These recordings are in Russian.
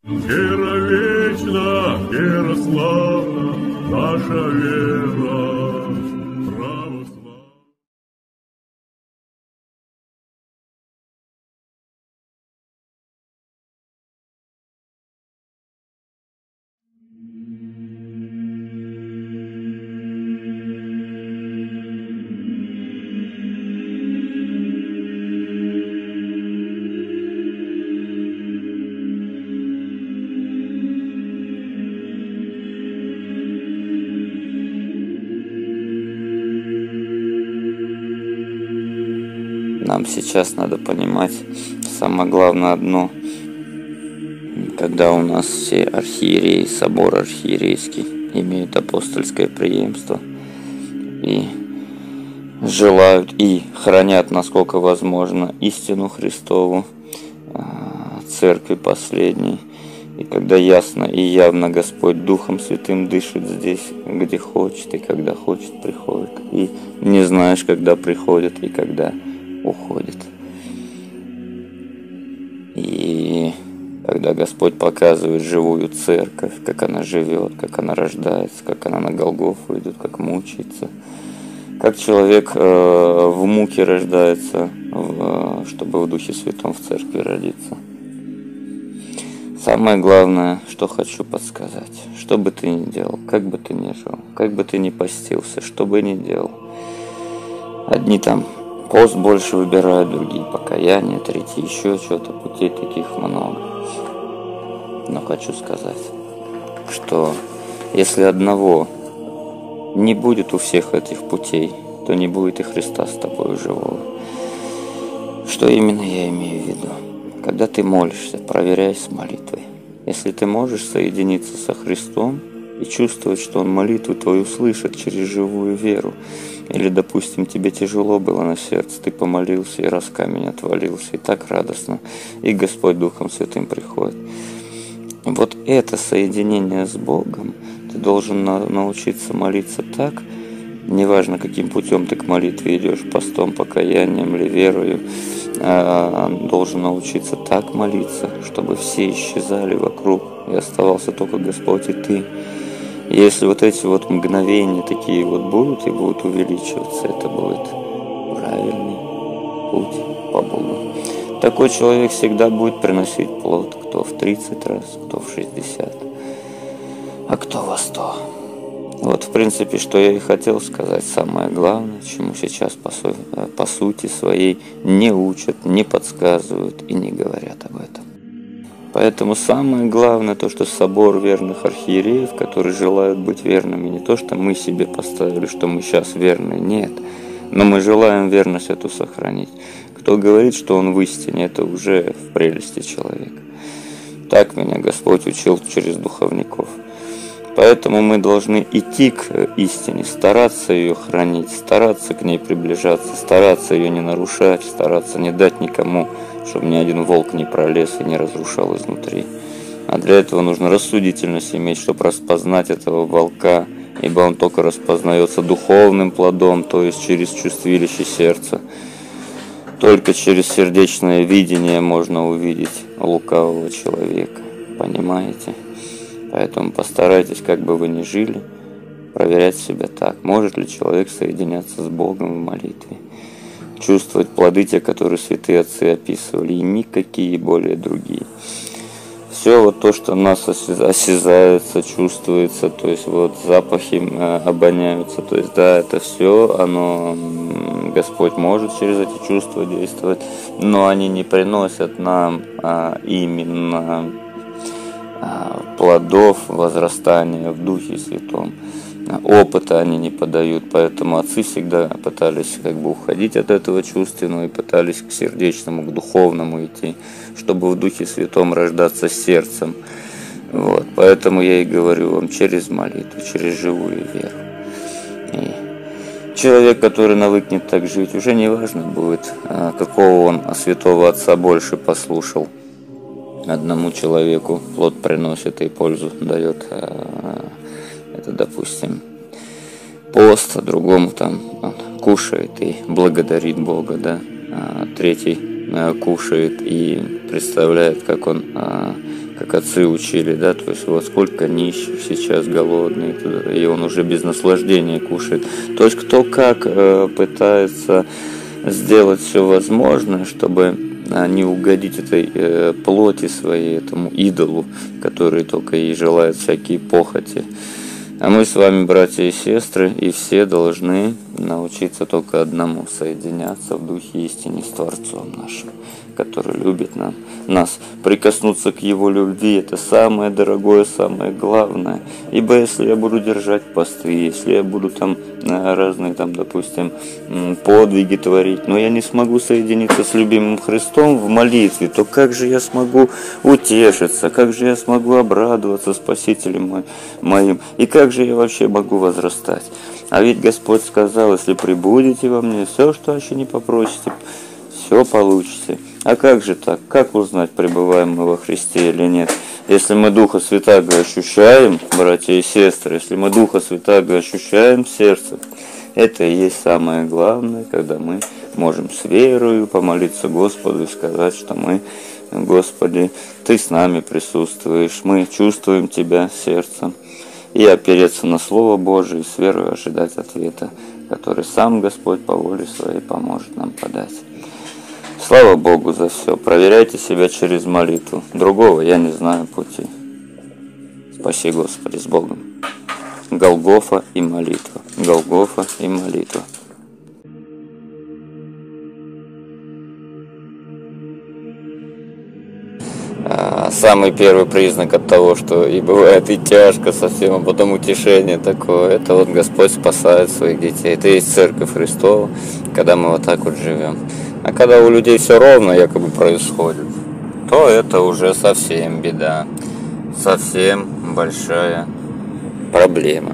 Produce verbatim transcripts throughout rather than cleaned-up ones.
Вера вечна, вера славна, наша вера православна. Нам сейчас надо понимать самое главное одно. Когда у нас все архиереи, собор архиерейский имеют апостольское преемство и желают и хранят, насколько возможно, истину Христову, церкви последней, и когда ясно и явно Господь Духом Святым дышит здесь, где хочет и когда хочет приходит, и не знаешь, когда приходит и когда уходит. И когда Господь показывает живую церковь, как она живет, как она рождается, как она на Голгофу идет, как мучается, как человек э, в муке рождается, в, чтобы в Духе Святом в церкви родиться. Самое главное, что хочу подсказать, что бы ты ни делал, как бы ты ни жил, как бы ты ни постился, что бы ни делал, одни там пост больше выбирают, другие покаяние, третьи еще что-то, путей таких много. Но хочу сказать, что если одного не будет у всех этих путей, то не будет и Христа с тобой живого. Что именно я имею в виду? Когда ты молишься, проверяй с молитвой. Если ты можешь соединиться со Христом и чувствовать, что Он молитву твою слышит через живую веру, или, допустим, тебе тяжело было на сердце, ты помолился, и раз камень отвалился, и так радостно, и Господь Духом Святым приходит. Вот это соединение с Богом, ты должен на- научиться молиться так, неважно, каким путем ты к молитве идешь, постом, покаянием или верою, а, должен научиться так молиться, чтобы все исчезали вокруг, и оставался только Господь и ты. Если вот эти вот мгновения такие вот будут и будут увеличиваться, это будет правильный путь по Богу. Такой человек всегда будет приносить плод, кто в тридцать раз, кто в шестьдесят, а кто во сто. Вот в принципе, что я и хотел сказать, самое главное, чему сейчас по, су- по сути своей не учат, не подсказывают и не говорят об этом. Поэтому самое главное то, что собор верных архиереев, которые желают быть верными, не то, что мы себе поставили, что мы сейчас верны, нет, но мы желаем верность эту сохранить. Кто говорит, что он в истине, это уже в прелести человека. Так меня Господь учил через духовников. Поэтому мы должны идти к истине, стараться ее хранить, стараться к ней приближаться, стараться ее не нарушать, стараться не дать никому, чтобы ни один волк не пролез и не разрушал изнутри. А для этого нужно рассудительность иметь, чтобы распознать этого волка, ибо он только распознается духовным плодом, то есть через чувствилище сердца. Только через сердечное видение можно увидеть лукавого человека. Понимаете? Поэтому постарайтесь, как бы вы ни жили, проверять себя так. Может ли человек соединяться с Богом в молитве? Чувствовать плоды те, которые святые отцы описывали, и никакие более другие. Все вот то, что нас осязается, чувствуется, то есть вот запахи обоняются, то есть да, это все, оно, Господь может через эти чувства действовать, но они не приносят нам а, именно а, плодов возрастания в Духе Святом. Опыта они не подают, поэтому отцы всегда пытались как бы уходить от этого чувственного и пытались к сердечному, к духовному идти, чтобы в Духе Святом рождаться сердцем. Вот. Поэтому я и говорю вам через молитву, через живую веру. И человек, который навыкнет так жить, уже не важно будет, какого он святого отца больше послушал. Одному человеку плод приносит и пользу дает. Это, допустим, пост, а другому там он кушает и благодарит Бога, да, а третий а, кушает и представляет, как он а, как отцы учили, да, то есть вот сколько нищих сейчас голодных, и он уже без наслаждения кушает. То есть кто как э, пытается сделать все возможное, чтобы не угодить этой э, плоти своей, этому идолу, который только и желает всякие похоти. А мы с вами, братья и сестры, и все должны научиться только одному — соединяться в духе истины с Творцом нашим, который любит нам, нас. Прикоснуться к Его любви — это самое дорогое, самое главное. Ибо если я буду держать посты, если я буду там разные, там, допустим, подвиги творить, но я не смогу соединиться с любимым Христом в молитве, то как же я смогу утешиться, как же я смогу обрадоваться Спасителем моим, и как же я вообще могу возрастать? А ведь Господь сказал: если прибудете во мне, все, что еще не попросите, все получите. А как же так? Как узнать, пребываем мы во Христе или нет? Если мы Духа Святаго ощущаем, братья и сестры, если мы Духа Святаго ощущаем в сердце, это и есть самое главное, когда мы можем с верою помолиться Господу и сказать, что мы, Господи, Ты с нами присутствуешь, мы чувствуем Тебя сердцем, и опереться на Слово Божие и с верой ожидать ответа, который сам Господь по воле Своей поможет нам подать. Слава Богу за все. Проверяйте себя через молитву. Другого я не знаю пути. Спаси, Господи, с Богом. Голгофа и молитва. Голгофа и молитва. Самый первый признак от того, что и бывает и тяжко совсем, а потом утешение такое, это вот Господь спасает своих детей. Это и есть Церковь Христова, когда мы вот так вот живем. А когда у людей все ровно якобы происходит, то это уже совсем беда, совсем большая проблема.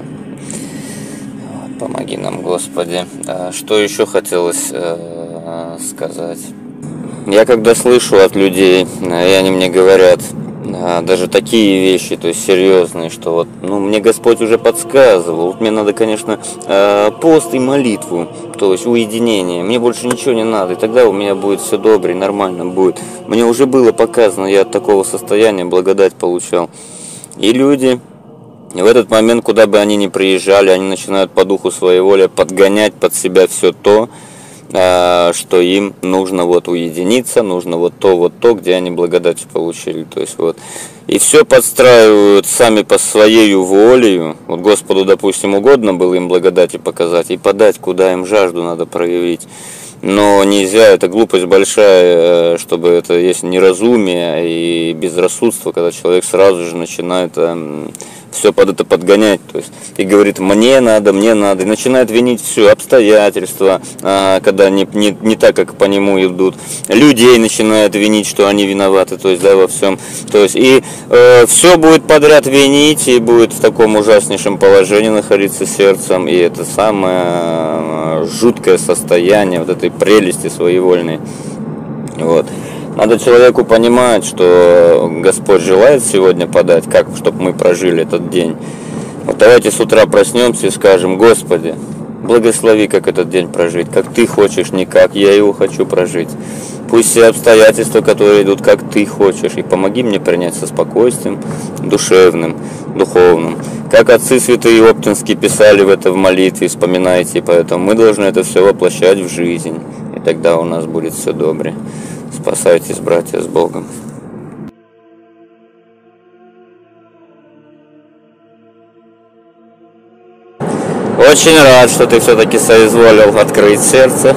Помоги нам, Господи. Что еще хотелось э, сказать? Я когда слышу от людей, и они мне говорят даже такие вещи, то есть серьезные, что вот, ну, мне Господь уже подсказывал, вот мне надо, конечно, пост и молитву, то есть уединение, мне больше ничего не надо, и тогда у меня будет все добре, нормально будет. Мне уже было показано, я от такого состояния благодать получал. И люди в этот момент, куда бы они ни приезжали, они начинают по духу своей воли подгонять под себя все то, что им нужно вот уединиться, нужно вот то, вот то, где они благодать получили. То есть вот. И все подстраивают сами по своей воле. Вот Господу, допустим, угодно было им благодати показать и подать, куда им жажду надо проявить. Но нельзя, это глупость большая, чтобы это есть неразумие и безрассудство, когда человек сразу же начинает все под это подгонять, то есть и говорит: мне надо, мне надо, и начинает винить все обстоятельства, когда не, не, не так, как по нему идут, людей начинает винить, что они виноваты, то есть, да, во всем, то есть и э, все будет подряд винить, и будет в таком ужаснейшем положении находиться сердцем, и это самое жуткое состояние вот этой прелести своевольной, вот. Надо человеку понимать, что Господь желает сегодня подать, как, чтобы мы прожили этот день. Вот давайте с утра проснемся и скажем: Господи, благослови, как этот день прожить, как Ты хочешь, не как я его хочу прожить. Пусть все обстоятельства, которые идут, как Ты хочешь, и помоги мне принять со спокойствием душевным, духовным. Как отцы святые оптинские писали в это в молитве, вспоминайте, поэтому мы должны это все воплощать в жизнь, и тогда у нас будет все добре. Спасайтесь, братья, с Богом. Очень рад, что ты все-таки соизволил открыть сердце.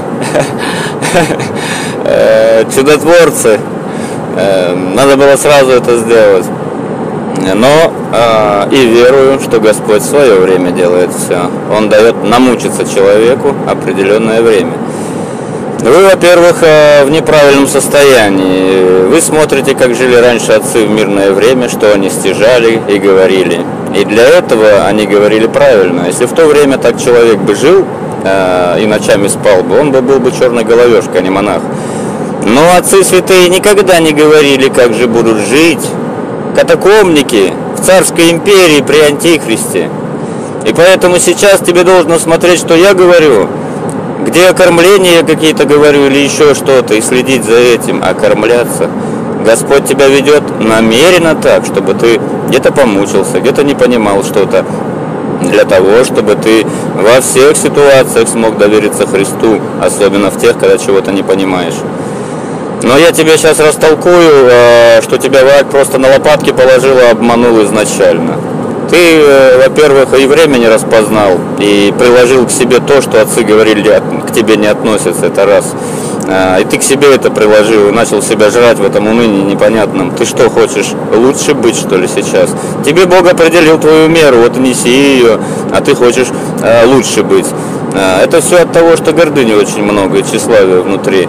Чудотворцы. Надо было сразу это сделать. Но и верую, что Господь в свое время делает все. Он дает намучиться человеку определенное время. Вы, во-первых, в неправильном состоянии. Вы смотрите, как жили раньше отцы в мирное время, что они стяжали и говорили. И для этого они говорили правильно. Если в то время так человек бы жил э, и ночами спал бы, он бы был бы черной головешкой, а не монах. Но отцы святые никогда не говорили, как же будут жить катакомники в царской империи при Антихристе. И поэтому сейчас тебе должно смотреть, что я говорю, где окормление какие-то говорю или еще что-то, и следить за этим, окормляться Господь тебя ведет намеренно так, чтобы ты где-то помучился, где-то не понимал что-то, для того, чтобы ты во всех ситуациях смог довериться Христу, особенно в тех, когда чего-то не понимаешь. Но я тебе сейчас растолкую, что тебя враг просто на лопатки положил и обманул изначально. Ты, во-первых, и время не распознал, и приложил к себе то, что отцы говорили, к тебе не относится, это раз. И ты к себе это приложил, и начал себя жрать в этом унынии непонятном. Ты что, хочешь, лучше быть, что ли, сейчас? Тебе Бог определил твою меру, вот неси ее, а ты хочешь лучше быть. Это все от того, что гордыни очень много и тщеславия внутри.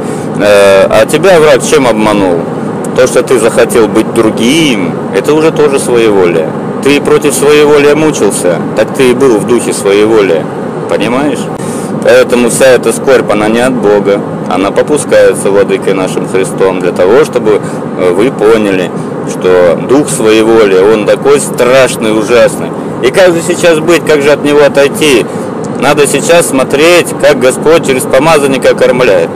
А тебя враг чем обманул? То, что ты захотел быть другим, это уже тоже своеволие. Ты против своеволия мучился, так ты и был в духе своеволия. Понимаешь? Поэтому вся эта скорбь, она не от Бога. Она попускается владыкой нашим Христом для того, чтобы вы поняли, что дух своеволия, он такой страшный, ужасный. И как же сейчас быть, как же от него отойти? Надо сейчас смотреть, как Господь через помазанника окормляет.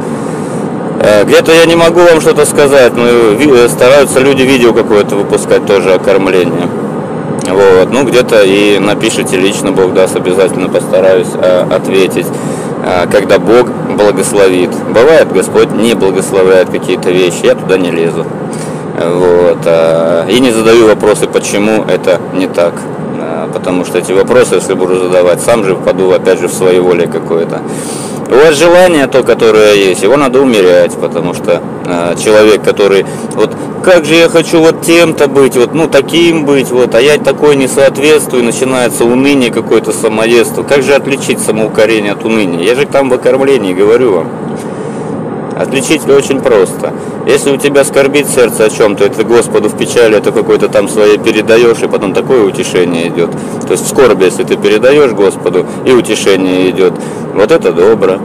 Где-то я не могу вам что-то сказать, но стараются люди видео какое-то выпускать тоже о кормлении. Вот. Ну, где-то и напишите лично, Бог даст, обязательно постараюсь а, ответить, а, когда Бог благословит. Бывает, Господь не благословляет какие-то вещи, я туда не лезу. Вот. А, и не задаю вопросы, почему это не так. А, потому что эти вопросы, если буду задавать, сам же впаду опять же в своеволие какое-то. У вас желание то, которое есть, его надо умерять, потому что э, человек, который, вот, как же я хочу вот тем-то быть, вот, ну, таким быть, вот, а я такой не соответствую, начинается уныние какое-то, самоедство. Как же отличить самоукорение от уныния? Я же там в окормлении говорю вам. Отличить очень просто. Если у тебя скорбит сердце о чем-то, это Господу в печали, это какой-то там своей передаешь, и потом такое утешение идет. То есть в скорби, если ты передаешь Господу, и утешение идет, вот это добро.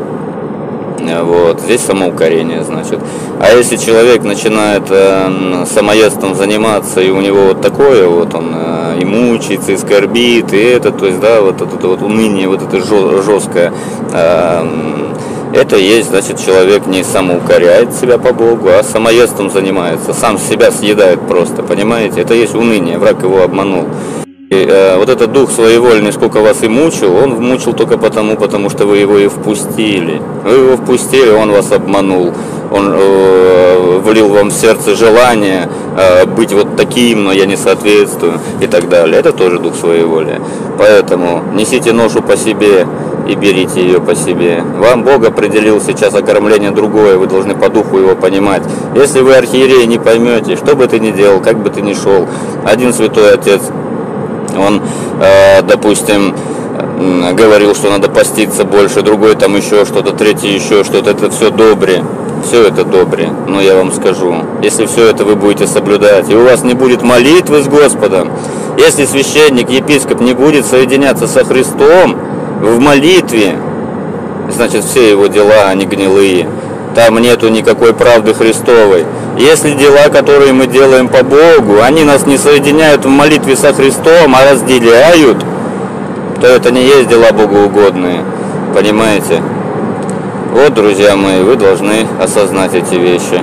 Вот, здесь самоукорение, значит. А если человек начинает э, самоедством заниматься, и у него вот такое, вот он э, и мучается, и скорбит, и это, то есть, да, вот это вот уныние, вот это жесткое, э, это есть, значит, человек не самоукоряет себя по Богу, а самоедством занимается, сам себя съедает просто, понимаете? Это есть уныние, враг его обманул. И, э, вот этот дух своевольный, сколько вас и мучил, он мучил только потому, потому что вы его и впустили. Вы его впустили, он вас обманул. Он э, влил вам в сердце желание э, быть вот таким, но я не соответствую и так далее. Это тоже дух своеволия. Поэтому несите ношу по себе и берите ее по себе. Вам Бог определил сейчас окормление другое, вы должны по духу его понимать. Если вы, архиерей, не поймете, что бы ты ни делал, как бы ты ни шел, один святой отец, он, э, допустим, говорил, что надо поститься больше, другой там еще что-то, третий еще что-то, это все добре, все это добре, но я вам скажу, если все это вы будете соблюдать, и у вас не будет молитвы с Господом, если священник, епископ не будет соединяться со Христом в молитве, значит все его дела, они гнилые, там нету никакой правды Христовой. Если дела, которые мы делаем по Богу, они нас не соединяют в молитве со Христом, а разделяют, то это не есть дела богоугодные. Понимаете? Вот, друзья мои, вы должны осознать эти вещи.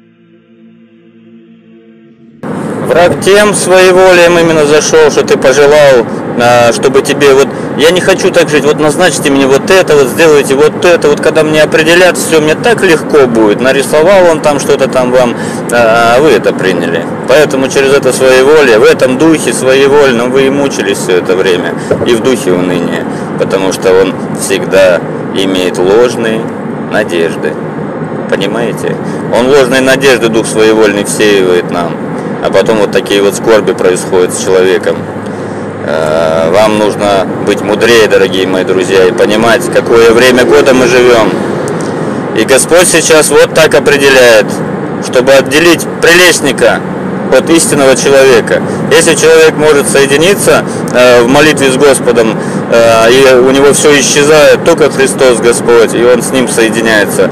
Враг тем своеволием именно зашел, что ты пожелал, чтобы тебе вот, я не хочу так жить, вот назначьте мне вот это, вот сделайте вот это, вот когда мне определят, все, мне так легко будет. Нарисовал он там что-то там вам, а вы это приняли. Поэтому через это своеволие, в этом духе своевольном вы и мучились все это время, и в духе уныния, потому что он всегда имеет ложные надежды. Понимаете? Он ложные надежды, дух своевольный, всеивает нам. А потом вот такие вот скорби происходят с человеком. Вам нужно быть мудрее, дорогие мои друзья, и понимать, какое время года мы живем. И Господь сейчас вот так определяет, чтобы отделить прелестника от истинного человека. Если человек может соединиться в молитве с Господом, и у него все исчезает, только Христос Господь, и он с ним соединяется.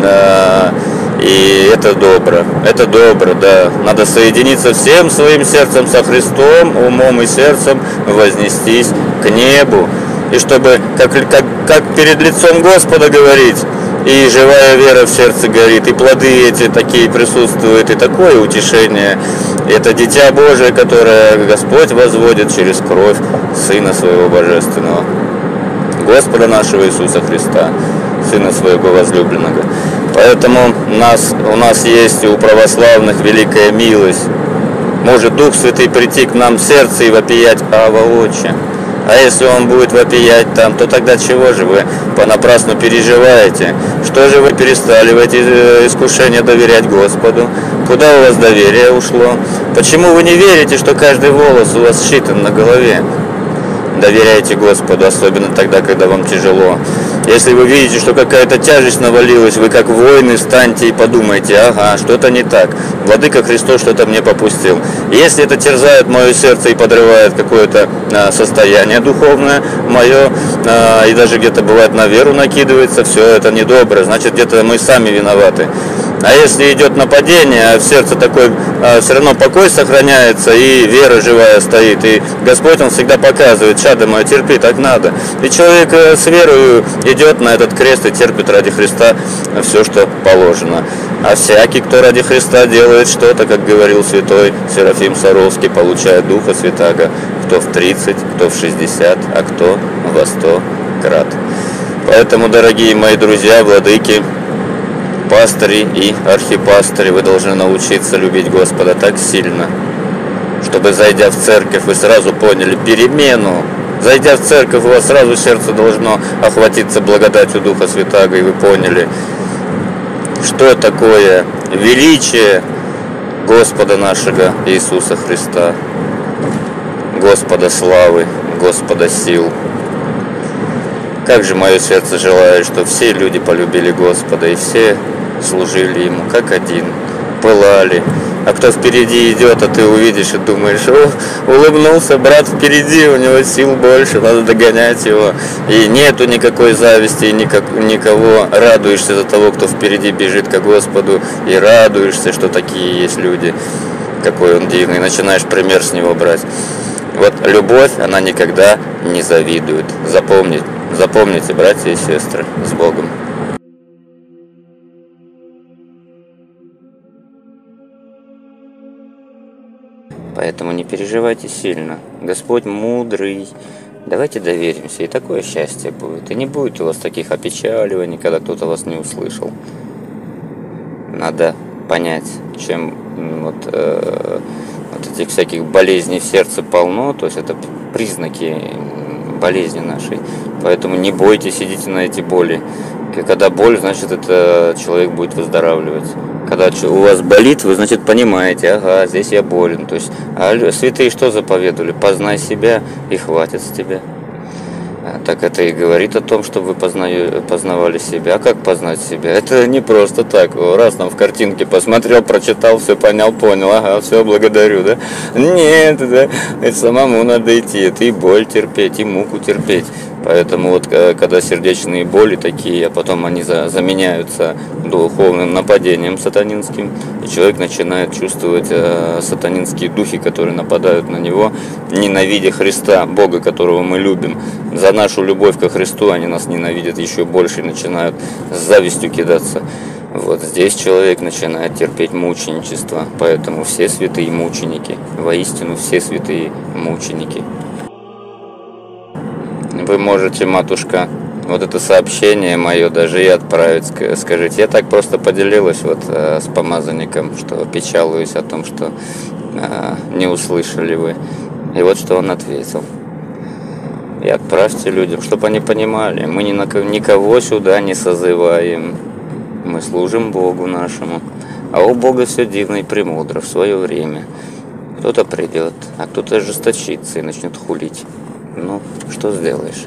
И это добро, это добро, да. Надо соединиться всем своим сердцем со Христом, умом и сердцем вознестись к небу. И чтобы, как, как, как перед лицом Господа говорить, и живая вера в сердце горит, и плоды эти такие присутствуют, и такое утешение. Это дитя Божие, которое Господь возводит через кровь Сына Своего Божественного, Господа нашего Иисуса Христа, Сына Своего возлюбленного. Поэтому нас, у нас есть у православных великая милость. Может Дух Святый прийти к нам в сердце и вопиять: «Ава, Отче». А если Он будет вопиять там, то тогда чего же вы понапрасну переживаете? Что же вы перестали в эти искушения доверять Господу? Куда у вас доверие ушло? Почему вы не верите, что каждый волос у вас считан на голове? Доверяйте Господу, особенно тогда, когда вам тяжело. Если вы видите, что какая-то тяжесть навалилась, вы как воины встаньте и подумайте: ага, что-то не так. Владыка Христос что-то мне попустил. Если это терзает мое сердце и подрывает какое-то а, состояние духовное мое, а, и даже где-то бывает на веру накидывается, все это недобро, значит где-то мы сами виноваты. А если идет нападение, а в сердце такой а, все равно покой сохраняется, и вера живая стоит, и Господь Он всегда показывает: чадо мое, терпи, так надо. И человек с верою идет на этот крест и терпит ради Христа все, что положено. А всякий, кто ради Христа делает что-то, как говорил святой Серафим Саровский, получает Духа Святаго, кто в тридцать, кто в шестьдесят, а кто во сто крат. Поэтому, дорогие мои друзья, владыки, пастыри и архипастыри, вы должны научиться любить Господа так сильно, чтобы, зайдя в церковь, вы сразу поняли перемену. Зайдя в церковь, у вас сразу сердце должно охватиться благодатью Духа Святаго, и вы поняли, что такое величие Господа нашего Иисуса Христа, Господа славы, Господа сил. Как же мое сердце желает, что все люди полюбили Господа, и все служили Ему как один, пылали. А кто впереди идет, а ты увидишь и думаешь: о, улыбнулся брат впереди, у него сил больше, надо догонять его. И нету никакой зависти, и никак, никого. Радуешься за того, кто впереди бежит ко Господу, и радуешься, что такие есть люди, какой он дивный. Начинаешь пример с него брать. Вот любовь, она никогда не завидует. Запомните, запомните, братья и сестры, с Богом. Поэтому не переживайте сильно. Господь мудрый. Давайте доверимся, и такое счастье будет. И не будет у вас таких опечаливаний, когда кто-то вас не услышал. Надо понять, чем вот, э, вот этих всяких болезней в сердце полно, то есть это признаки болезни нашей. Поэтому не бойтесь, идите на эти боли. Когда боль, значит, это человек будет выздоравливать. Когда у вас болит, вы, значит, понимаете: ага, здесь я болен. То есть, а святые что заповедовали? Познай себя, и хватит с тебя. Так это и говорит о том, чтобы вы познаю, познавали себя. А как познать себя? Это не просто так. Раз там в картинке посмотрел, прочитал, все понял, понял. Ага, все, благодарю, да? Нет, да. Это самому надо идти. Это и боль терпеть, и муку терпеть. Поэтому вот когда сердечные боли такие, а потом они заменяются духовным нападением сатанинским, и человек начинает чувствовать э, сатанинские духи, которые нападают на него, ненавидя Христа, Бога, которого мы любим. За нашу любовь ко Христу они нас ненавидят еще больше и начинают с завистью кидаться. Вот здесь человек начинает терпеть мученичество. Поэтому все святые мученики, воистину все святые мученики. Вы можете, матушка, вот это сообщение мое даже и отправить, скажите. Я так просто поделилась вот э, с помазанником, что печалуюсь о том, что э, не услышали вы. И вот что он ответил. И отправьте людям, чтобы они понимали, мы ни на, никого сюда не созываем. Мы служим Богу нашему. А у Бога все дивно и премудро в свое время. Кто-то придет, а кто-то ожесточится и начнет хулить. Ну, что сделаешь?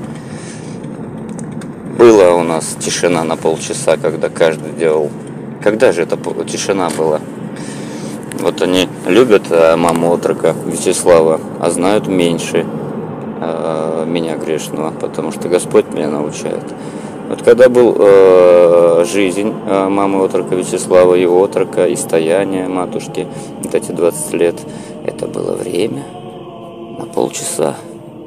Была у нас тишина на полчаса, когда каждый делал. Когда же эта тишина была? Вот они любят маму отрока Вячеслава, а знают меньше э, меня грешного, потому что Господь меня научает. Вот когда был э, жизнь э, мамы отрока Вячеслава, и отрока, и стояние матушки, вот эти двадцать лет, это было время на полчаса.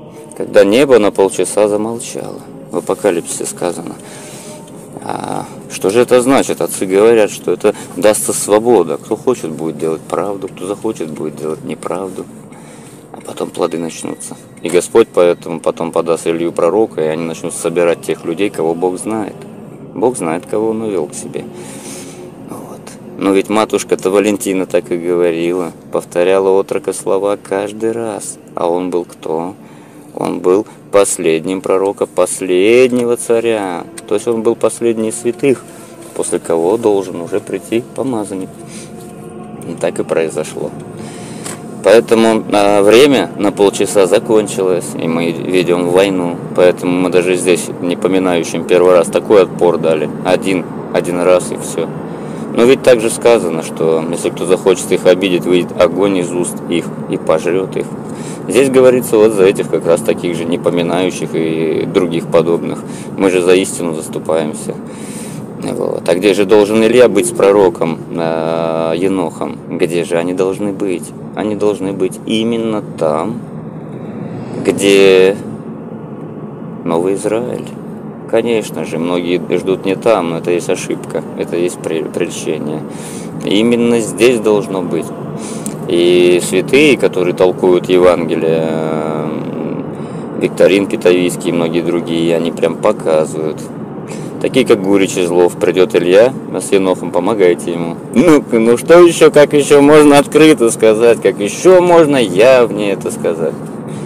Когда небо на полчаса замолчало. В Апокалипсисе сказано, Что же это значит? Отцы говорят, что это дастся свобода. Кто хочет, будет делать правду, кто захочет, будет делать неправду. А потом плоды начнутся. И Господь поэтому потом подаст Илью пророка, и они начнут собирать тех людей, кого Бог знает. Бог знает, кого Он увел к себе. Вот. Но ведь матушка-то Валентина так и говорила, повторяла отрока слова каждый раз. А он был кто? Он был последним пророком, последнего царя. То есть он был последний из святых, после кого должен уже прийти помазанник. И так и произошло. Поэтому а, время на полчаса закончилось, и мы ведем войну. Поэтому мы даже здесь, не поминающим первый раз, такой отпор дали. Один, один раз и все. Но ведь также сказано, что если кто захочет их обидеть, выйдет огонь из уст их и пожрет их. Здесь говорится вот за этих как раз таких же непоминающих и других подобных. Мы же за истину заступаемся. Вот. А где же должен Илья быть с пророком э, Енохом? Где же они должны быть? Они должны быть именно там, где Новый Израиль. Конечно же, многие ждут не там, но это есть ошибка, это есть прельщение. Именно здесь должно быть. И святые, которые толкуют Евангелие, Викторин Китовийский и многие другие, они прям показывают. Такие как Гурич Излов, придет Илья с Енохом, помогайте ему. Ну, ну что еще, как еще можно открыто сказать, как еще можно явнее это сказать?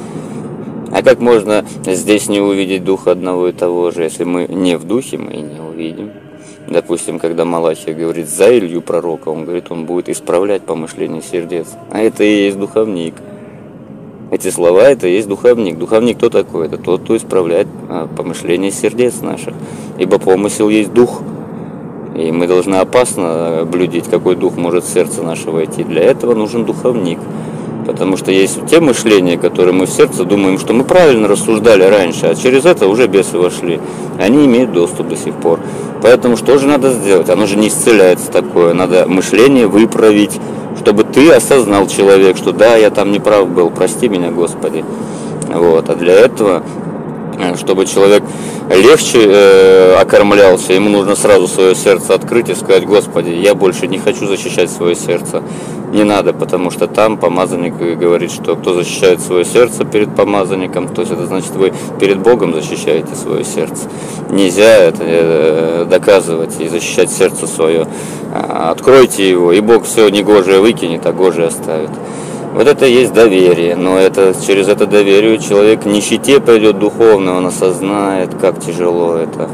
А как можно здесь не увидеть духа одного и того же, если мы не в духе, мы и не увидим? Допустим, когда Малахия говорит за Илью пророка, он говорит, он будет исправлять помышления сердец. А это и есть духовник. Эти слова, это и есть духовник. Духовник кто такой? Это тот, кто исправляет помышления сердец наших. Ибо помысел есть дух. И мы должны опасно блюдить, какой дух может в сердце наше войти. Для этого нужен духовник. Потому что есть те мышления, которые мы в сердце думаем, что мы правильно рассуждали раньше, а через это уже бесы вошли. Они имеют доступ до сих пор. Поэтому что же надо сделать? Оно же не исцеляется такое. Надо мышление выправить, чтобы ты осознал, человек, что да, я там не прав был, прости меня, Господи. Вот. А для этого, чтобы человек легче э, окормлялся, ему нужно сразу свое сердце открыть и сказать, Господи, я больше не хочу защищать свое сердце. Не надо, потому что там помазанник говорит, что кто защищает свое сердце перед помазанником, то есть это значит, вы перед Богом защищаете свое сердце. Нельзя это доказывать и защищать сердце свое. Откройте его, и Бог все негожее выкинет, а гожее оставит. Вот это и есть доверие, но это, через это доверие человек к нищете пойдет духовно, он осознает, как тяжело это.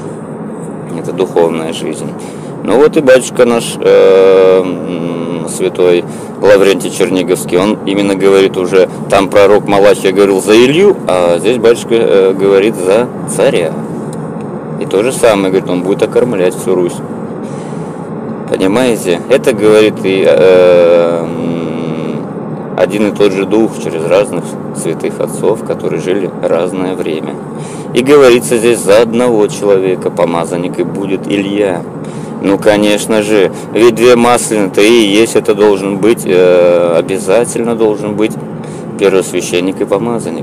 Это духовная жизнь. Ну вот и батюшка наш э, святой Лаврентий Черниговский, он именно говорит уже, там пророк Малахия говорил за Илью, а здесь батюшка э, говорит за царя. И то же самое, говорит, он будет окормлять всю Русь. Понимаете? Это говорит и э, один и тот же дух через разных святых отцов, которые жили разное время. И говорится здесь за одного человека, помазанник и будет Илья. Ну, конечно же, ведь две маслены-то и есть, это должен быть, э, обязательно должен быть первосвященник и помазанник.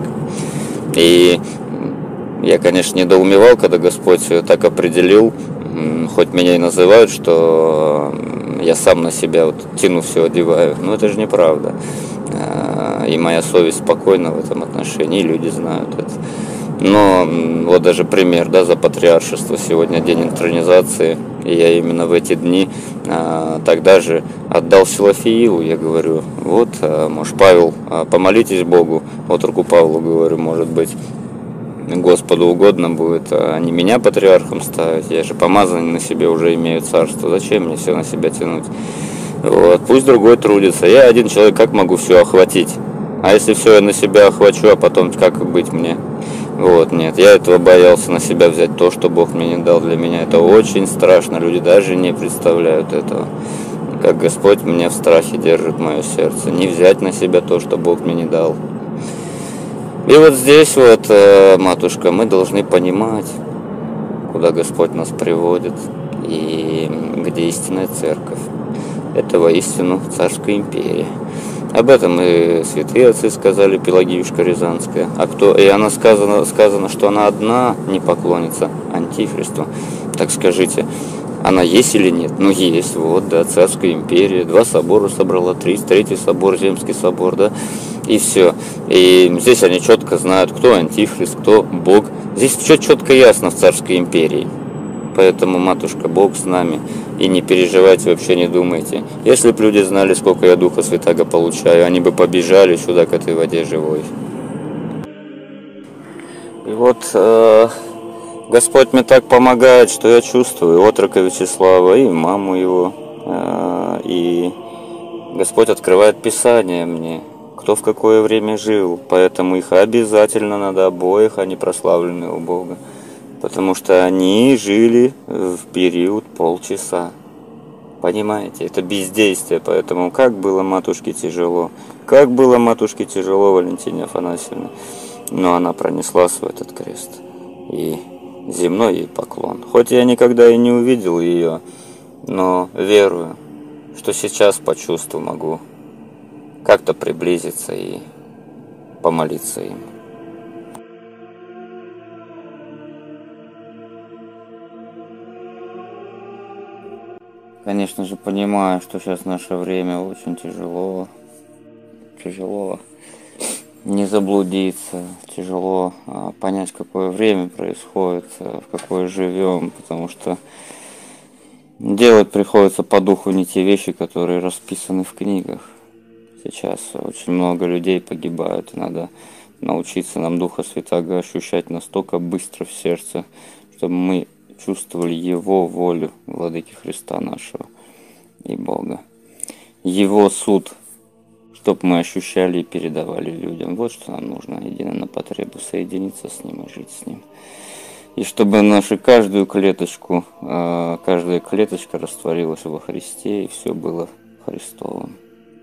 И я, конечно, недоумевал, когда Господь так определил, хоть меня и называют, что я сам на себя вот тяну все, одеваю, но это же неправда. И моя совесть спокойна в этом отношении, и люди знают это. Но вот даже пример, да, за патриаршество, сегодня день интронизации, и я именно в эти дни а, тогда же отдал Силофиилу, я говорю, вот, а, может, Павел, а, помолитесь Богу, вот руку Павлу говорю, может быть, Господу угодно будет, а не меня патриархом ставить, я же помазанный на себе уже имею царство, зачем мне все на себя тянуть? Вот, пусть другой трудится, я один человек, как могу все охватить? А если все я на себя охвачу, а потом как быть мне? Вот, нет, я этого боялся на себя взять то, что Бог мне не дал. Для меня это очень страшно, люди даже не представляют этого. Как Господь меня в страхе держит мое сердце. Не взять на себя то, что Бог мне не дал. И вот здесь вот, матушка, мы должны понимать, куда Господь нас приводит и где истинная церковь. Это воистину Царская империя. Об этом и святые отцы сказали, Пелагиюшка Рязанская. А кто? И она сказано, сказано, что она одна не поклонится Антихристу. Так скажите, Она есть или нет? Ну есть, вот, да, Царская империя, два собора собрала, три, третий собор, Земский собор, да, и все. И здесь они четко знают, кто антихрист, кто Бог. Здесь все четко ясно в Царской империи. Поэтому, матушка, Бог с нами. И не переживайте, вообще не думайте. Если бы люди знали, сколько я Духа Святаго получаю, они бы побежали сюда к этой воде живой. И вот э, Господь мне так помогает, что я чувствую отрока Вячеслава и маму его. Э, и Господь открывает Писание мне, кто в какое время жил. Поэтому их обязательно надо обоих, они прославлены у Бога. Потому что они жили в период полчаса. Понимаете, это бездействие. Поэтому как было матушке тяжело. Как было матушке тяжело, Валентине Афанасьевне. Но она пронеслась в этот крест. И земной ей поклон. Хоть я никогда и не увидел ее, но верую, что сейчас по чувству могу как-то приблизиться и помолиться им. Конечно же, понимаю, что сейчас наше время очень тяжело. Тяжело не заблудиться, тяжело а, понять, какое время происходит, а, в какое живем, потому что делать приходится по духу не те вещи, которые расписаны в книгах. Сейчас очень много людей погибают, и надо научиться нам Духа Святаго ощущать настолько быстро в сердце, чтобы мы чувствовали Его волю, Владыки Христа нашего и Бога. Его суд, чтобы мы ощущали и передавали людям. Вот что нам нужно, едино на потребу, соединиться с Ним и жить с Ним. И чтобы нашу каждую клеточку, каждая клеточка растворилась во Христе, и все было Христовым.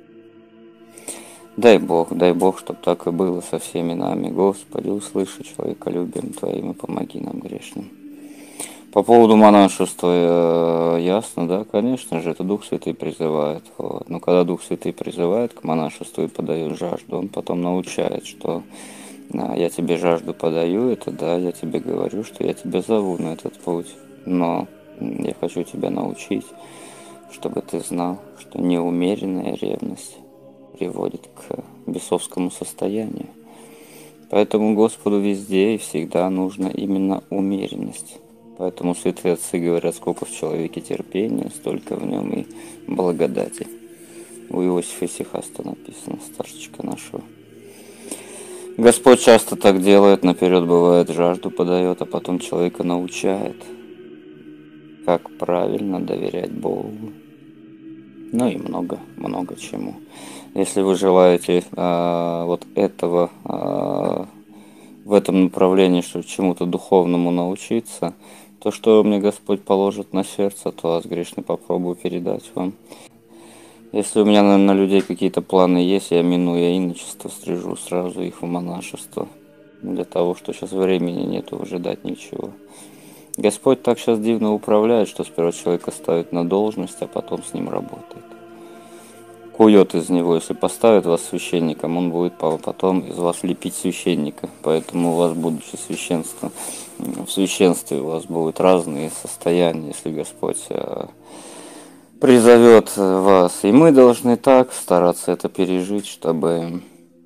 Дай Бог, дай Бог, чтобы так и было со всеми нами. Господи, услыши человеколюбием Твоим и помоги нам грешным. По поводу монашества ясно, да, конечно же, это Дух Святый призывает. Вот. Но когда Дух Святый призывает к монашеству и подает жажду, Он потом научает, что я тебе жажду подаю, это да, я тебе говорю, что я тебя зову на этот путь. Но я хочу тебя научить, чтобы ты знал, что неумеренная ревность приводит к бесовскому состоянию. Поэтому Господу везде и всегда нужна именно умеренность. Поэтому святые отцы говорят, сколько в человеке терпения, столько в нем и благодати. У Иосифа Исихаста написано, старчечка нашего. Господь часто так делает, наперед бывает жажду подает, а потом человека научает, как правильно доверять Богу. Ну и много, много чему. Если вы желаете а, вот этого, а, в этом направлении, чтобы чему-то духовному научиться, то, что мне Господь положит на сердце, то вас грешный попробую передать вам. Если у меня на, на людей какие-то планы есть, я минуя иночество, стрижу сразу их в монашество. Для того, что сейчас времени нету выжидать ничего. Господь так сейчас дивно управляет, что сперва человека ставит на должность, а потом с ним работает. Кует из него, если поставит вас священником, он будет потом из вас лепить священника. Поэтому у вас, будучи священством, в священстве у вас будут разные состояния, если Господь призовет вас. И мы должны так стараться это пережить, чтобы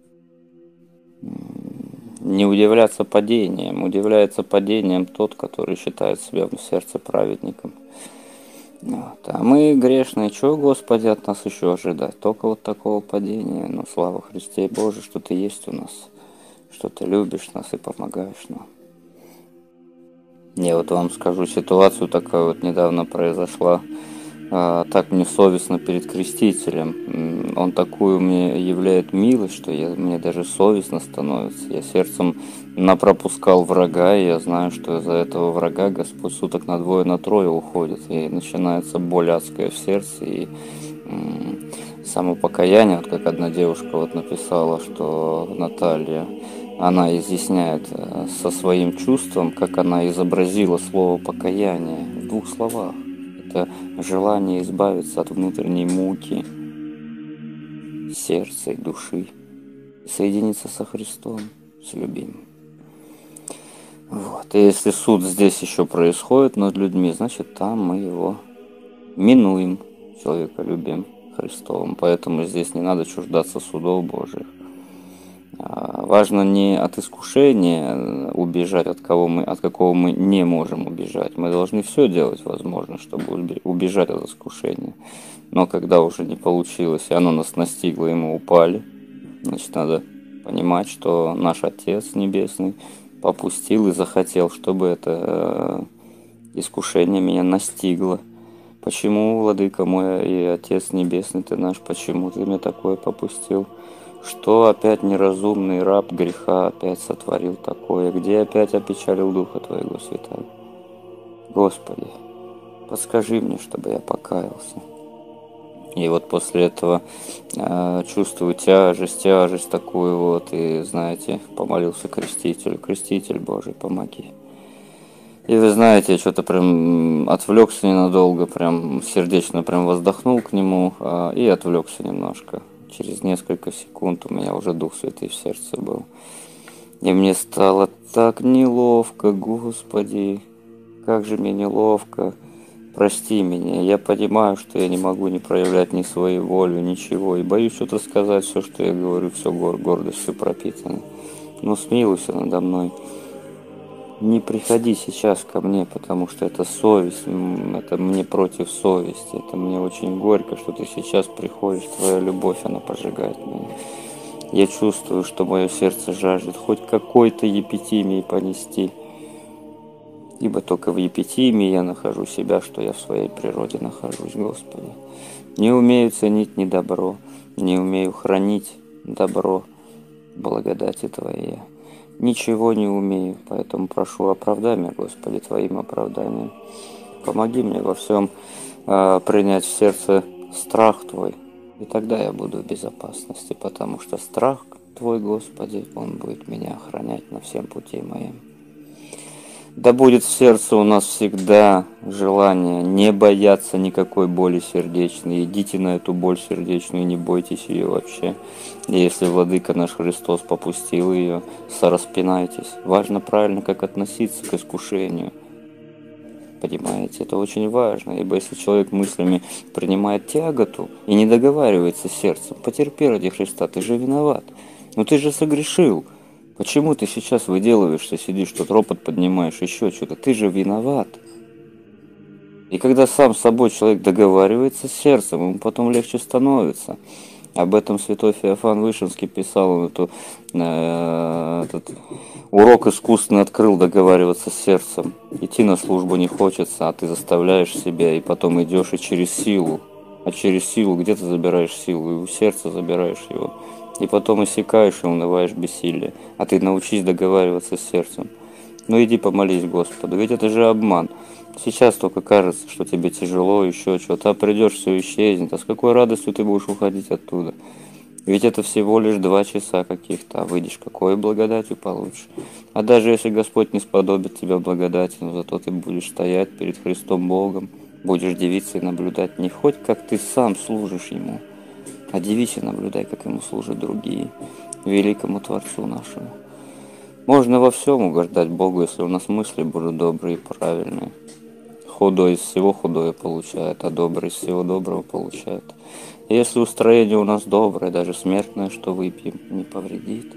не удивляться падением. Удивляется падением тот, который считает себя в сердце праведником. Вот. А мы грешные, чего, Господи, от нас еще ожидать? Только вот такого падения. Но слава Христе Боже, что Ты есть у нас, что Ты любишь нас и помогаешь нам. Я вот вам скажу, ситуацию такая вот недавно произошла. А, так мне совестно перед Крестителем. Он такую мне являет милость, что я, мне даже совестно становится. Я сердцем напропускал врага, и я знаю, что из-за этого врага Господь суток на двое, на трое уходит. И начинается боль адская в сердце, и м- самопокаяние, вот как одна девушка вот написала, что Наталья, она изъясняет со своим чувством, как она изобразила слово покаяние в двух словах. Это желание избавиться от внутренней муки сердца и души, соединиться со Христом, с любимым. Вот. И если суд здесь еще происходит над людьми, значит, там мы его минуем человеколюбием Христовым. Поэтому здесь не надо чуждаться судов Божьих. Важно не от искушения убежать, от кого мы, от какого мы не можем убежать. Мы должны все делать возможно, чтобы убежать от искушения. Но когда уже не получилось, и оно нас настигло, и мы упали, значит, надо понимать, что наш Отец Небесный попустил и захотел, чтобы это искушение меня настигло. Почему, Владыка мой и Отец Небесный ты наш, почему ты мне такое попустил? Что опять неразумный раб греха опять сотворил такое? Где опять опечалил Духа Твоего, Святаго? Господи, подскажи мне, чтобы я покаялся. И вот после этого э, чувствую тяжесть, тяжесть такую вот, и, знаете, помолился крестителю: креститель Божий, помоги. И вы знаете, я что-то прям отвлекся ненадолго, прям сердечно прям воздохнул к нему э, и отвлекся немножко. Через несколько секунд у меня уже Дух Святый в сердце был. И мне стало так неловко, Господи, как же мне неловко. Прости меня, я понимаю, что я не могу не проявлять ни своей воли, ничего. И боюсь что-то сказать, все, что я говорю, все гор гордостью пропитано. Но смилуйся надо мной. Не приходи сейчас ко мне, потому что это совесть, это мне против совести. Это мне очень горько, что ты сейчас приходишь, твоя любовь, она пожигает меня. Я чувствую, что мое сердце жаждет хоть какой-то епитимии понести. Ибо только в епитимии я нахожу себя, что я в своей природе нахожусь, Господи. Не умею ценить ни добро, не умею хранить добро, благодати Твоей. Ничего не умею, поэтому прошу, оправдай меня, Господи, Твоим оправданием. Помоги мне во всем э, принять в сердце страх Твой, и тогда я буду в безопасности, потому что страх Твой, Господи, он будет меня охранять на всем пути моем. Да будет в сердце у нас всегда желание не бояться никакой боли сердечной. Идите на эту боль сердечную, не бойтесь ее вообще. И если Владыка наш Христос попустил ее, сораспинайтесь. Важно правильно, как относиться к искушению. Понимаете, это очень важно, ибо если человек мыслями принимает тяготу и не договаривается с сердцем: потерпи ради Христа, ты же виноват, но ты же согрешил. Почему ты сейчас выделываешься, сидишь, тут ропот поднимаешь, еще что-то? Ты же виноват. И когда сам с собой человек договаривается с сердцем, ему потом легче становится. Об этом святой Феофан Вышинский писал, он эту, э, этот урок искусственно открыл: договариваться с сердцем. Идти на службу не хочется, а ты заставляешь себя, и потом идешь и через силу. А через силу где ты забираешь силу? И у сердца забираешь его. И потом иссякаешь и унываешь бессилие. А ты научись договариваться с сердцем. Ну иди помолись Господу, ведь это же обман. Сейчас только кажется, что тебе тяжело, еще что-то, а придешь, все исчезнет. А с какой радостью ты будешь уходить оттуда? Ведь это всего лишь два часа каких-то, а выйдешь, какой благодатью получишь. А даже если Господь не сподобит тебя благодати, но зато ты будешь стоять перед Христом Богом, будешь дивиться и наблюдать не хоть как ты сам служишь Ему, а дивись и наблюдай, как Ему служат другие, великому Творцу нашему. Можно во всем угождать Богу, если у нас мысли будут добрые и правильные. Худой из всего худое получает, а добрый из всего доброго получает. И если устроение у нас доброе, даже смертное, что выпьем, не повредит.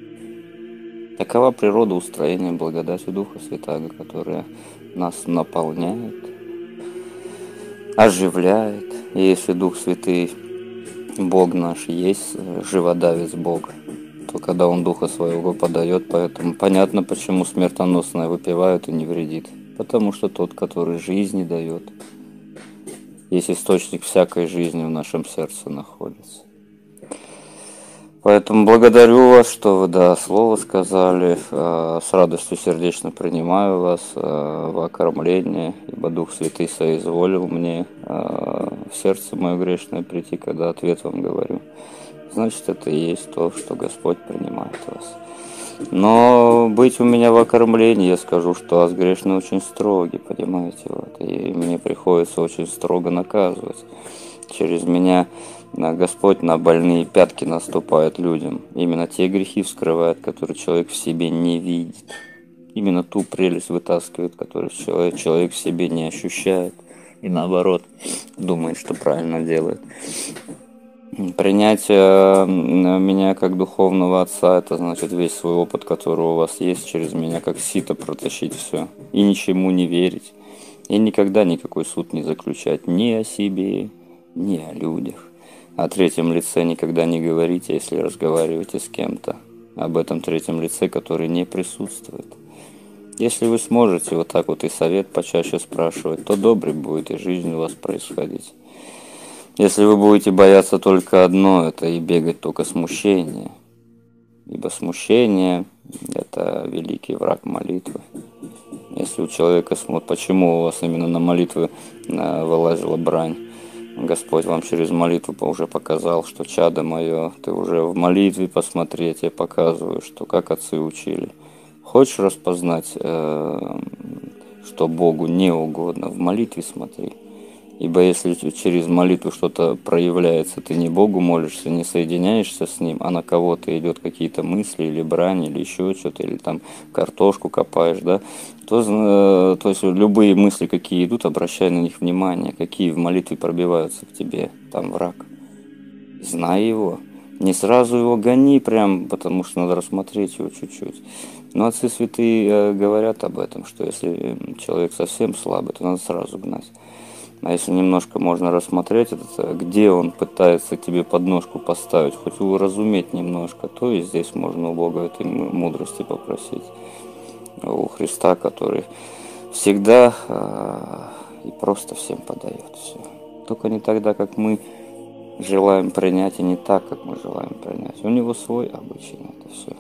Такова природа устроения благодати Духа Святаго, которая нас наполняет, оживляет. И если Дух Святый, Бог наш, есть живодавец Бога, то когда Он Духа Своего подает, поэтому понятно, почему смертоносное выпивают и не вредит. Потому что тот, который жизни дает, есть источник всякой жизни в нашем сердце находится. Поэтому благодарю вас, что вы, да, слово сказали. С радостью сердечно принимаю вас в окормление, ибо Дух Святый соизволил мне в сердце мое грешное прийти, когда ответ вам говорю. Значит, это и есть то, что Господь принимает вас. Но быть у меня в окормлении, я скажу, что аз грешный очень строгий, понимаете, вот, и мне приходится очень строго наказывать. Через меня Господь на больные пятки наступает людям. Именно те грехи вскрывает, которые человек в себе не видит. Именно ту прелесть вытаскивает, которую человек, человек в себе не ощущает. и наоборот думает, что правильно делает. Принять э, меня как духовного отца, это значит весь свой опыт, который у вас есть, через меня как сито протащить все. И ничему не верить. И никогда никакой суд не заключать ни о себе, ни о людях. О третьем лице никогда не говорите, если разговариваете с кем-то. Об этом третьем лице, который не присутствует. Если вы сможете вот так вот и совет почаще спрашивать, то добрый будет и жизнь у вас происходить. Если вы будете бояться только одно, это и бегать только смущение. Ибо смущение – это великий враг молитвы. Если у человека смотрит, почему у вас именно на молитвы вылазила брань, Господь вам через молитву уже показал, что чадо мое, ты уже в молитве посмотри, я тебе показываю, что как отцы учили. Хочешь распознать, что Богу не угодно, в молитве смотри. Ибо если через молитву что-то проявляется, ты не Богу молишься, не соединяешься с Ним, а на кого-то идет какие-то мысли или брань, или еще что-то, или там картошку копаешь, да, то, то есть любые мысли, какие идут, обращай на них внимание, какие в молитве пробиваются к тебе, там враг. Знай его. Не сразу его гони прям, потому что надо рассмотреть его чуть-чуть. Но отцы святые говорят об этом, что если человек совсем слабый, то надо сразу гнать. А если немножко можно рассмотреть, это, где он пытается тебе подножку поставить, хоть уразуметь немножко, то и здесь можно у Бога этой мудрости попросить. У Христа, который всегда э, и просто всем подает все. Только не тогда, как мы желаем принять, и не так, как мы желаем принять. У него свой обычай на это все.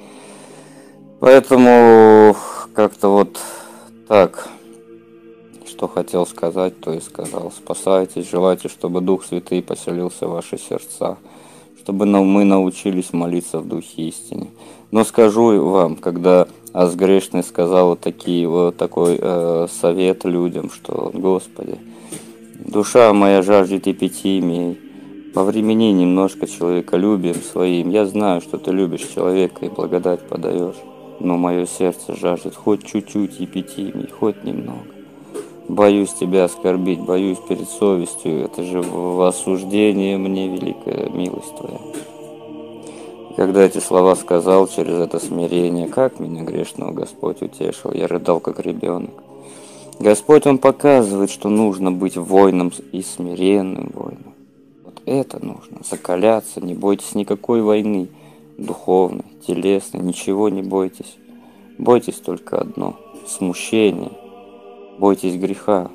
Поэтому как-то вот так... Что хотел сказать, то и сказал. Спасайтесь, желайте, чтобы Дух Святый поселился в ваши сердца, чтобы мы научились молиться в Духе истине. Но скажу вам, когда Аз Грешный сказал вот, такие, вот такой э, совет людям, что, Господи, душа моя жаждет и пяти имей, повремени немножко человеколюбием своим. Я знаю, что ты любишь человека и благодать подаешь, но мое сердце жаждет хоть чуть-чуть и пяти имей, хоть немного. Боюсь тебя оскорбить, боюсь перед совестью, это же в осуждении мне великая милость твоя. Когда эти слова сказал через это смирение, как меня грешного Господь утешил, я рыдал как ребенок. Господь, Он показывает, что нужно быть воином и смиренным воином. Вот это нужно, закаляться, не бойтесь никакой войны, духовной, телесной, ничего не бойтесь. Бойтесь только одно – смущение. Бойтесь греха.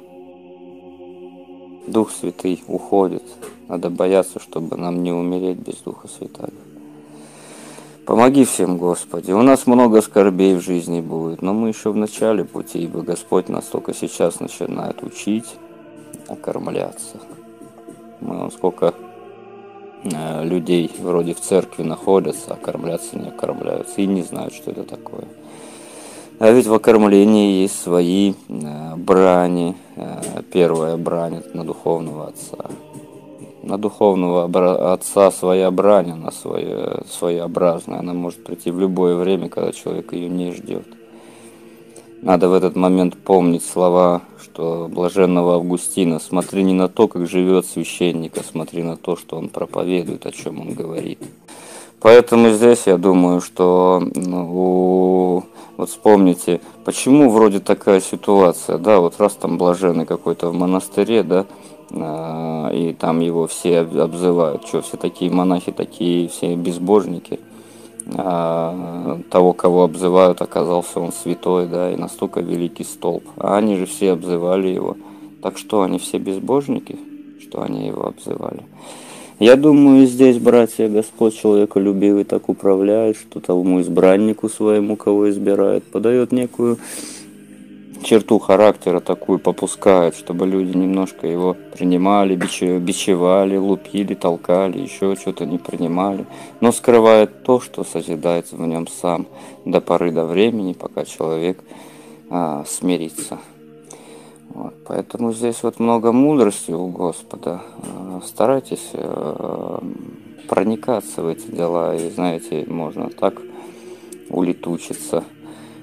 Дух Святый уходит. Надо бояться, чтобы нам не умереть без Духа Святаго. Помоги всем, Господи. У нас много скорбей в жизни будет, но мы еще в начале пути, ибо Господь нас только сейчас начинает учить, окормляться. Мы вон сколько э, людей вроде в церкви находятся, окормляться не окормляются и не знают, что это такое. А ведь в окормлении есть свои э, брани. Э, первая брань – на духовного отца. На духовного отца своя брань, она своя, своеобразная. Она может прийти в любое время, когда человек ее не ждет. Надо в этот момент помнить слова, что блаженного Августина: смотри не на то, как живет священник, а смотри на то, что он проповедует, о чем он говорит. Поэтому здесь я думаю, что ну, вот вспомните, почему вроде такая ситуация, да, вот раз там блаженный какой-то в монастыре, да, и там его все обзывают, что все такие монахи, такие все безбожники, а того, кого обзывают, оказался он святой, да, и настолько великий столб, а они же все обзывали его, так что они все безбожники, что они его обзывали. Я думаю, здесь, братья, Господь человеколюбивый так управляет, что тому избраннику своему, кого избирает, подает некую черту характера такую, попускает, чтобы люди немножко его принимали, бичевали, лупили, толкали, еще что-то не принимали, но скрывает то, что созидается в нем сам до поры до времени, пока человек а, смирится. Вот, поэтому здесь вот много мудрости у Господа. Старайтесь э, проникаться в эти дела, и знаете, можно так улетучиться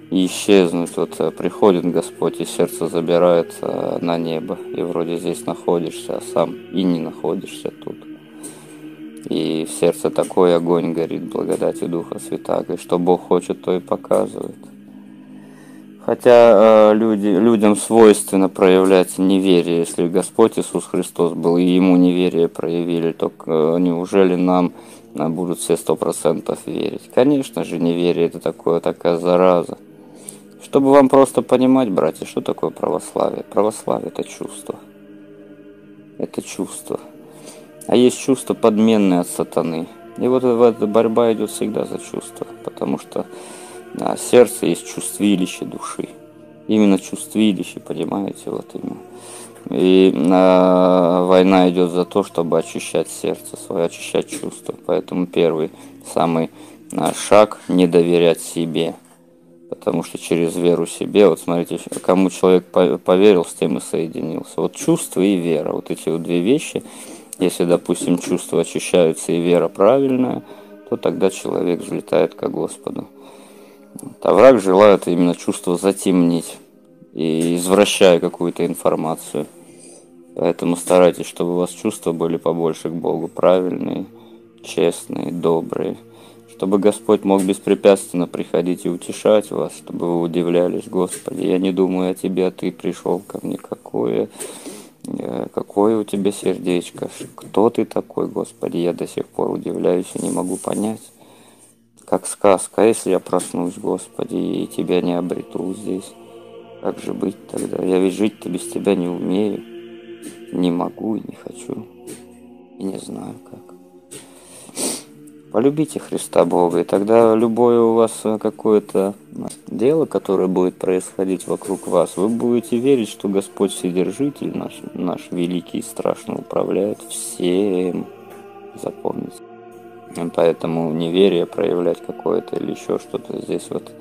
и исчезнуть. Вот приходит Господь, и сердце забирает на небо, и вроде здесь находишься, а сам и не находишься тут. И в сердце такой огонь горит благодати Духа Святаго, и что Бог хочет, то и показывает. Хотя э, люди, людям свойственно проявлять неверие. Если Господь Иисус Христос был, и Ему неверие проявили, то э, неужели нам э, будут все сто процентов верить? Конечно же, неверие – это такое, такая зараза. Чтобы вам просто понимать, братья, что такое православие. Православие – это чувство. Это чувство. А есть чувства подменные от сатаны. И вот эта борьба идет всегда за чувство, потому что а, сердце есть чувствилище души. Именно чувствилище, понимаете, вот именно. И а, война идет за то, чтобы очищать сердце свое, очищать чувства. Поэтому первый, самый а, шаг – не доверять себе. Потому что через веру себе, вот смотрите, кому человек поверил, с тем и соединился. Вот чувство и вера, вот эти вот две вещи. Если, допустим, чувства очищаются и вера правильная, то тогда человек взлетает ко Господу. А враг желает именно чувство затемнить, и извращая какую-то информацию. Поэтому старайтесь, чтобы у вас чувства были побольше к Богу, правильные, честные, добрые. Чтобы Господь мог беспрепятственно приходить и утешать вас, чтобы вы удивлялись: Господи, я не думаю о Тебе, а Ты пришел ко мне. Какое... Какое у тебя сердечко? Кто ты такой, Господи? Я до сих пор удивляюсь и не могу понять. Как сказка. А если я проснусь, Господи, и тебя не обрету здесь? Как же быть тогда? Я ведь жить-то без тебя не умею. Не могу и не хочу. И не знаю как. Полюбите Христа Бога, и тогда любое у вас какое-то дело, которое будет происходить вокруг вас, вы будете верить, что Господь Вседержитель, наш, наш великий и страшно управляет всем. Запомните. Поэтому неверие проявлять какое-то или еще что-то здесь вот,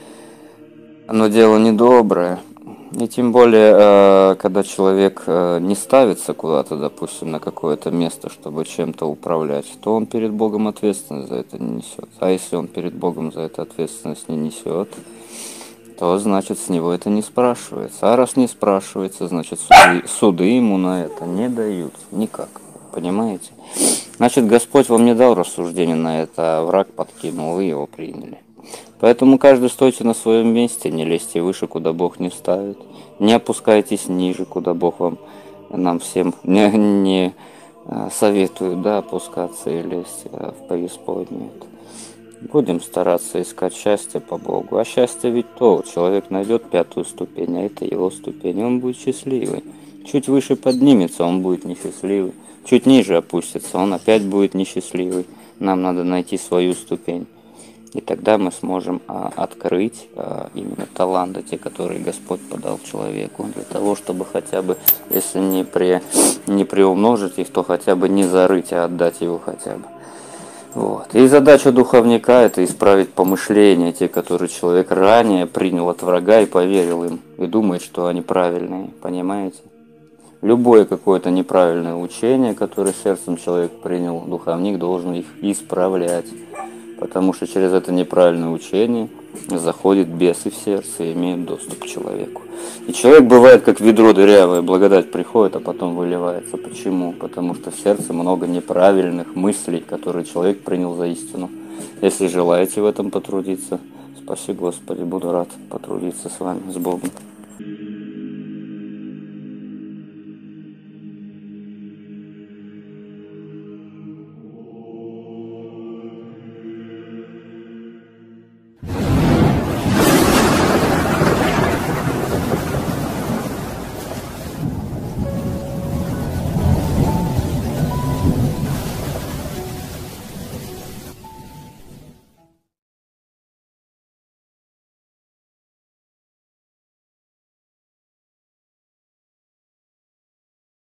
оно дело недоброе. И тем более, когда человек не ставится куда-то, допустим, на какое-то место, чтобы чем-то управлять, то он перед Богом ответственность за это не несет. А если он перед Богом за это ответственность не несет, то значит с него это не спрашивается. А раз не спрашивается, значит суды, суды ему на это не дают никак. Понимаете? Значит, Господь вам не дал рассуждения на это, а враг подкинул, вы его приняли. Поэтому каждый стойте на своем месте, не лезьте выше, куда Бог не ставит. Не опускайтесь ниже, куда Бог вам, нам всем не, не советует, да, опускаться и лезть в преисподнюю. Будем стараться искать счастье по Богу. А счастье ведь то, человек найдет пятую ступень, а это его ступень, и он будет счастливый. Чуть выше поднимется, он будет несчастливый. Чуть ниже опустится, он опять будет несчастливый. Нам надо найти свою ступень. И тогда мы сможем а, открыть а, именно таланты, те, которые Господь подал человеку, для того, чтобы хотя бы, если не, при, не приумножить их, то хотя бы не зарыть, а отдать его хотя бы. Вот. И задача духовника – это исправить помышления, те, которые человек ранее принял от врага и поверил им, и думает, что они правильные, понимаете? Любое какое-то неправильное учение, которое сердцем человек принял, духовник должен их исправлять. Потому что через это неправильное учение заходит бесы в сердце и имеют доступ к человеку. И человек бывает как ведро дырявое, благодать приходит, а потом выливается. Почему? Потому что в сердце много неправильных мыслей, которые человек принял за истину. Если желаете в этом потрудиться, спаси Господи, буду рад потрудиться с вами, с Богом.